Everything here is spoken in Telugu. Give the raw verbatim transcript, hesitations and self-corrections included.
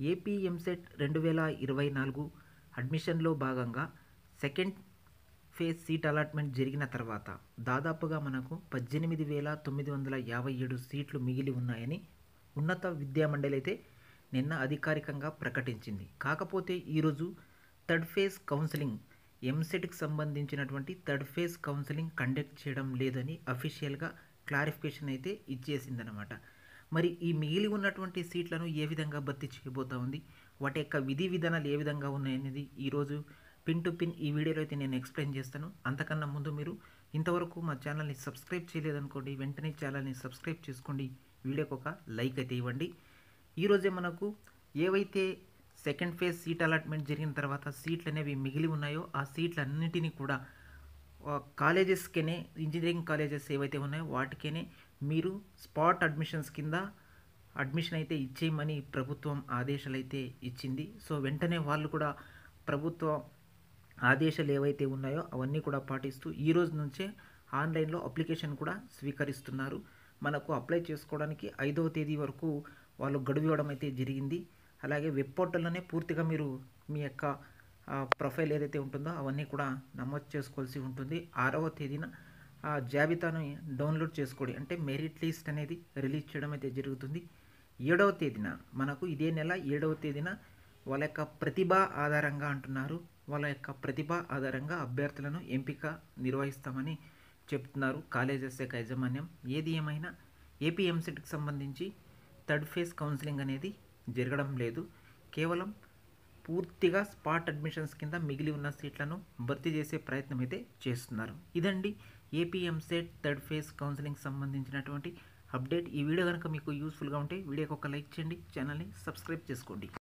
ఏపీ ఎంసెట్ రెండు వేల ఇరవై నాలుగు అడ్మిషన్లో భాగంగా సెకండ్ ఫేజ్ సీట్ అలాట్మెంట్ జరిగిన తర్వాత దాదాపుగా మనకు పద్దెనిమిది వేల తొమ్మిది వందల యాభై ఏడు సీట్లు మిగిలి ఉన్నాయని ఉన్నత విద్యామండలి అయితే నిన్న అధికారికంగా ప్రకటించింది. కాకపోతే ఈరోజు థర్డ్ ఫేజ్ కౌన్సిలింగ్ ఎంసెట్కి సంబంధించినటువంటి థర్డ్ ఫేజ్ కౌన్సిలింగ్ కండక్ట్ చేయడం లేదని అఫీషియల్గా క్లారిఫికేషన్ అయితే ఇచ్చేసిందనమాట. మరి ఈ మిగిలి ఉన్నటువంటి సీట్లను ఏ విధంగా భర్తీ చేయబోతా ఉంది, వాటి యొక్క విధి విధానాలు ఏ విధంగా ఉన్నాయనేది ఈరోజు పిన్ టు పిన్ ఈ వీడియోలో అయితే నేను ఎక్స్ప్లెయిన్ చేస్తాను. అంతకన్నా ముందు మీరు ఇంతవరకు మా ఛానల్ని సబ్స్క్రైబ్ చేయలేదనుకోండి, వెంటనే ఛానల్ని సబ్స్క్రైబ్ చేసుకోండి, వీడియోకి ఒక లైక్ అయితే ఇవ్వండి. ఈరోజే మనకు ఏవైతే సెకండ్ ఫేజ్ సీట్ అలాట్మెంట్ జరిగిన తర్వాత సీట్లు అనేవి మిగిలి ఉన్నాయో ఆ సీట్లన్నింటినీ కూడా కాలేజెస్కేనే, ఇంజనీరింగ్ కాలేజెస్ ఏవైతే ఉన్నాయో వాటికేనే మీరు స్పాట్ అడ్మిషన్స్ కింద అడ్మిషన్ అయితే ఇచ్చేయమని ప్రభుత్వం ఆదేశాలు అయితే ఇచ్చింది. సో వెంటనే వాళ్ళు కూడా ప్రభుత్వ ఆదేశాలు ఏవైతే ఉన్నాయో అవన్నీ కూడా పాటిస్తూ ఈ రోజు నుంచే ఆన్లైన్లో అప్లికేషన్ కూడా స్వీకరిస్తున్నారు. మనకు అప్లై చేసుకోవడానికి ఐదవ తేదీ వరకు వాళ్ళు గడువు ఇవ్వడం అయితే జరిగింది. అలాగే వెబ్ పోర్టల్లోనే పూర్తిగా మీరు మీ యొక్క ప్రొఫైల్ ఏదైతే ఉంటుందో అవన్నీ కూడా నమోదు చేసుకోవాల్సి ఉంటుంది. ఆరవ తేదీన ఆ జాబితాను డౌన్లోడ్ చేసుకోండి, అంటే మెరిట్ లిస్ట్ అనేది రిలీజ్ చేయడం అయితే జరుగుతుంది. ఏడవ తేదీన మనకు ఇదే నెల ఏడవ తేదీన వాళ్ళ యొక్క ప్రతిభ ఆధారంగా అంటున్నారు, వాళ్ళ యొక్క ప్రతిభ ఆధారంగా అభ్యర్థులను ఎంపిక నిర్వహిస్తామని చెప్తున్నారు కాలేజెస్ యొక్క యాజమాన్యం. ఏది ఏమైనా ఏపీ ఎంసెట్కి సంబంధించి థర్డ్ ఫేజ్ కౌన్సిలింగ్ అనేది జరగడం లేదు. కేవలం పూర్తిగా స్పాట్ అడ్మిషన్స్ కింద మిగిలి ఉన్న సీట్లను భర్తీ చేసే ప్రయత్నం అయితే చేస్తున్నారు. ఇదండి AP EAMCET third phase counselling సంబంధించినటువంటి అప్డేట్. ఈ వీడియో కనుక మీకు యూస్ఫుల్గా ఉంటే వీడియోకి ఒక లైక్ చేయండి, ఛానల్ని సబ్స్క్రైబ్ చేసుకోండి.